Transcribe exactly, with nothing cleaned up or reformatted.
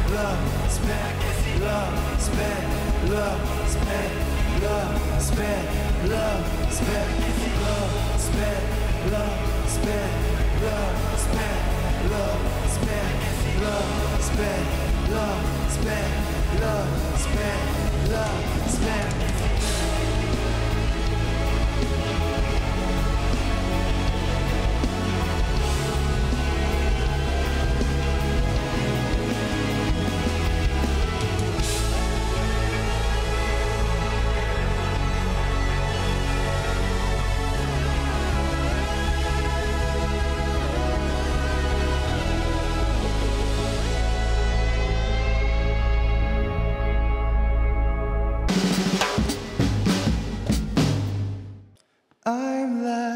love, spend, love, spend, love, spend, love, spend, love, spend, love, spend, love, spend, love, spend, love, spend, love, spend, love, spend, love, spend, love, spend. I'm like